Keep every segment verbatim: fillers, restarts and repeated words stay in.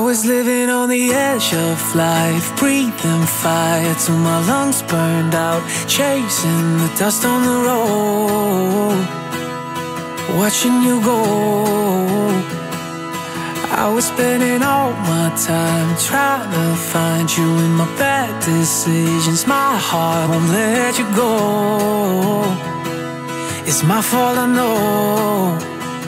was living on the edge of life, breathing fire till my lungs burned out, chasing the dust on the road, watching you go. I was spending all my time trying to find you in my bad decisions. My heart won't let you go. It's my fault, I know.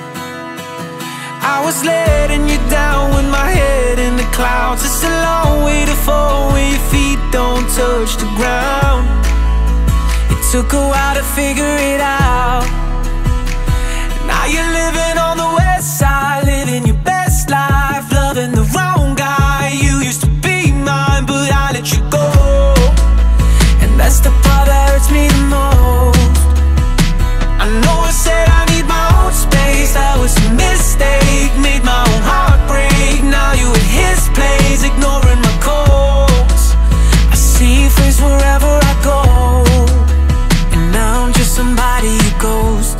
I was letting you down with my head in the clouds. It's a long way to fall when your feet don't touch the ground. It took a while to figure it out. Now you're living on the west side, living your best life, loving the wrong guy. You used to be mine, but I let you go. And that's the part that hurts me the most. I know I said I need my own space, that was a mistake, made my own heart break. Now you at his place, ignoring my calls. I see your face wherever I go, and now I'm just somebody you ghost.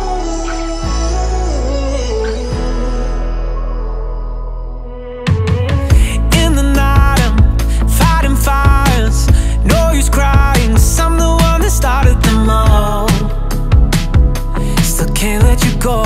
In the night I'm fighting fires, no use crying, 'cause I'm the one that started them all. Still can't let you go.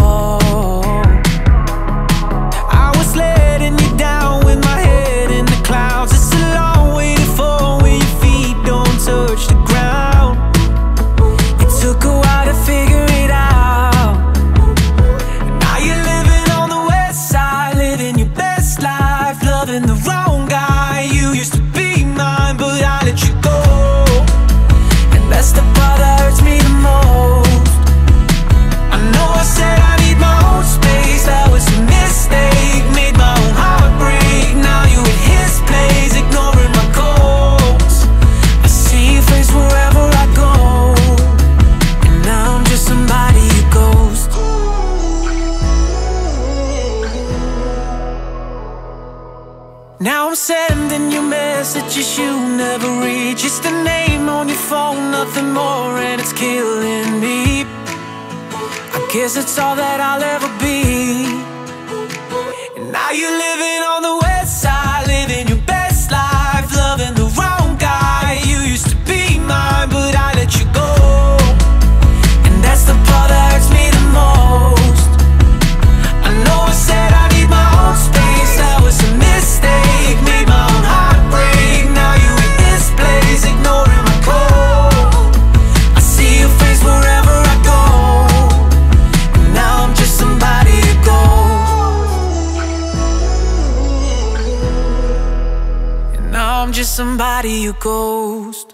I was letting you down with my head in the clouds. It's a long way to fall when your feet don't touch the ground. It took a while to figure it out. Now you're living on the west side, living your best life, loving the wrong guy. You used to be mine, but I let you go. And that's the part that hurts me the most. I know I said I need my own space, that was a mistake, made my own heart break. Now you at his place, ignoring my calls. I see your face wherever I go, and now I'm just somebody you ghost. Now I'm sending you messages you never read, just a name on your phone, nothing more, and it's killing me. I guess it's all that I'll ever be. And now you're living on the west side, living your best life, loving the wrong guy. You used to be mine, but I let you go. And that's the part that hurts me the most. I know I said I need my own space, that was a mistake, made my own heart break. Now you in this place, ignoring my call. I see your face wherever I go, now I'm just somebody you ghost. And now I'm just somebody you ghost.